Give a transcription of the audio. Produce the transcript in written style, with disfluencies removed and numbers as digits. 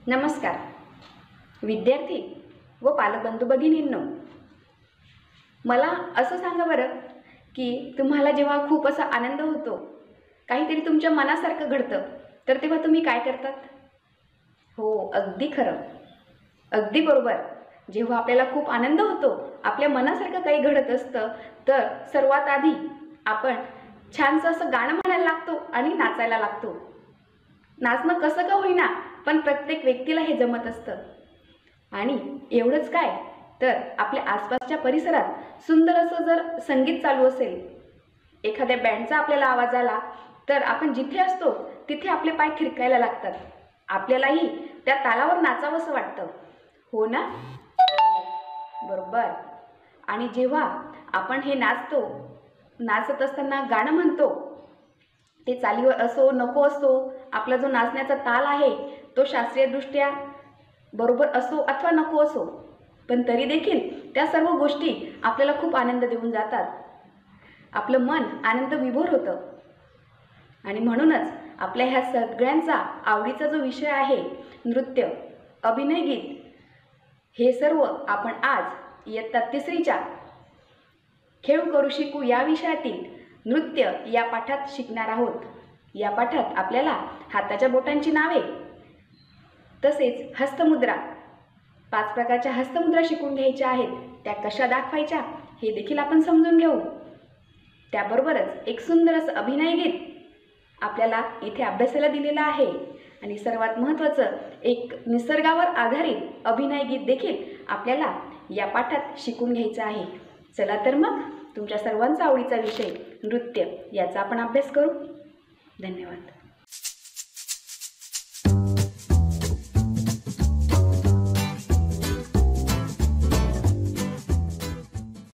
नमस्कार विद्यार्थी व पालकबंधू भगिनींनो, मला असं सांगा बरं की तुम्हाला जेव्हा खूप असा आनंद होतो, काहीतरी तुमच्या मनासारखं घडतं, तर तेव्हा तुम्ही काय करतात? हो, अगदी खरं, अगदी बरोबर. जेव्हा आपल्याला खूप आनंद होतो, आपल्या मनासारखं काही घडत असतं, तर सर्वात आधी आपण छानसं असं गाणं म्हणायला लागतो आणि नाचायला लागतो. नाचणं कसं का होईना, पण प्रत्येक व्यक्तीला हे जमत असतं. आणि एवढंच काय, तर आपल्या आसपासच्या परिसरात सुंदर असं जर संगीत चालू असेल, एखाद्या बँडचा आपल्याला आवाज आला, तर आपण जिथे असतो तिथे आपले पाय थिरकायला लागतात. आपल्यालाही त्या तालावर नाचावंसं वाटतं, हो ना? बरोबर. आणि जेव्हा आपण हे नाचत असताना गाणं म्हणतो, ते चालीवर असो नको असो, आपला जो नाचण्याचा ताल आहे तो शास्त्रीयदृष्ट्या बरोबर असो अथवा नको असो, पण तरी देखील त्या सर्व गोष्टी आपल्याला खूप आनंद देऊन जातात. आपलं मन आनंद विभोर होतं. आणि म्हणूनच आपल्या ह्या सगळ्यांचा आवडीचा जो विषय आहे नृत्य, अभिनय, गीत, हे सर्व आपण आज इयत्ता 3च्या खेळू करू शिकू या विषयातील नृत्य या पाठात शिकणार आहोत. या पाठात आपल्याला हाताच्या बोटांची नावे तसेच हस्तमुद्रा, 5 प्रकारच्या हस्तमुद्रा शिकून घ्यायच्या आहेत. त्या कशा दाखवायच्या हे देखील आपण समजून घेऊ. त्याबरोबरच एक सुंदर असं अभिनय गीत आपल्याला इथे अभ्यासाला दिलेलं आहे. आणि सर्वात महत्त्वाचं एक निसर्गावर आधारित अभिनय गीत देखील आपल्याला या पाठात शिकून घ्यायचं आहे. चला तर मग तुमच्या सर्वांचा आवडीचा विषय नृत्य याचा आपण अभ्यास करू. धन्यवाद.